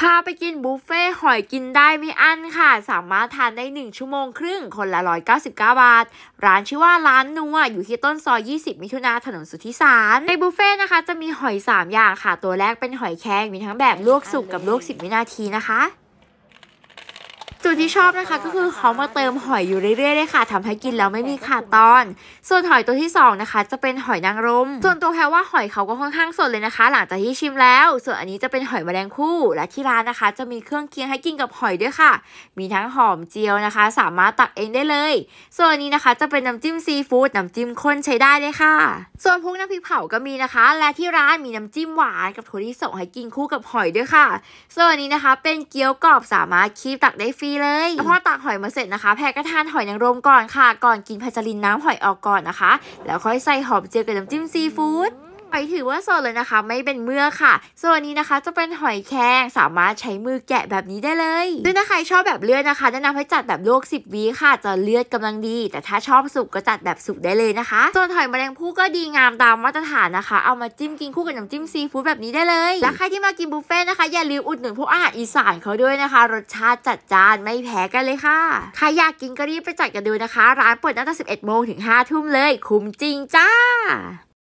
พาไปกินบุฟเฟ่หอยกินได้ไม่อั้นค่ะสามารถทานได้1 ชั่วโมงครึ่งคนละ199 บาทร้านชื่อว่าร้านนัวอยู่ที่ต้นซอย20 มิถุนาถนนสุทธิสารในบุฟเฟ่นะคะจะมีหอย3 อย่างค่ะตัวแรกเป็นหอยแครงมีทั้งแบบลวกสุกกับลวก10 วินาทีนะคะจุดที่ชอบนะคะก็คือเขามาเติมหอยอยู่เรื่อยๆเลยค่ะทำให้กินแล้วไม่มีขาดตอนส่วนหอยตัวที่2นะคะจะเป็นหอยนางรมส่วนตัวแพรว่าหอยเขาก็ค่อนข้างสดเลยนะคะหลังจากที่ชิมแล้วส่วนอันนี้จะเป็นหอยแมลงภู่และที่ร้านนะคะจะมีเครื่องเคียงให้กินกับหอยด้วยค่ะมีทั้งหอมเจียวนะคะสามารถตักเองได้เลยส่วนอันนี้นะคะจะเป็นน้ำจิ้มซีฟู้ดน้ำจิ้มข้นใช้ได้เลยค่ะส่วนพวกน้ำพริกเผาก็มีนะคะและที่ร้านมีน้ำจิ้มหวานกับถั่วลิสงให้กินคู่กับหอยด้วยค่ะส่วนอันนี้นะคะเป็นเกี๊ยวกรอบสามารถคีบตักได้ฟรีเลยพอตักหอยมาเสร็จนะคะแพรก็ทานหอยนางรมก่อนค่ะก่อนกินแพรจะรินน้ำหอยออกก่อนนะคะแล้วค่อยใส่หอมเจียวกับน้ำจิ้มซีฟู้ดหอยถือว่าสดเลยนะคะไม่เป็นเมือกค่ะส่วนนี้นะคะจะเป็นหอยแครงสามารถใช้มือแกะแบบนี้ได้เลยซึ่งถ้าใครชอบแบบเลือดนะคะแนะนำให้จัดแบบลวก10 วิค่ะจะเลือดกำลังดีแต่ถ้าชอบสุกก็จัดแบบสุกได้เลยนะคะส่วนหอยแมลงภู่ก็ดีงามตามมาตรฐานนะคะเอามาจิ้มกินคู่กับน้ำจิ้มซีฟู้ดแบบนี้ได้เลยและใครที่มากินบุฟเฟ่นะคะอย่าลืมอุดหนุนพวกอาหารอีสานเขาด้วยนะคะรสชาติจัดจ้านไม่แพ้กันเลยค่ะใครอยากกินก็รีบไปจัดกันดูนะคะร้านเปิดตั้งแต่11 โมงถึง5 ทุ่มเลยคุ้มจริงจ้า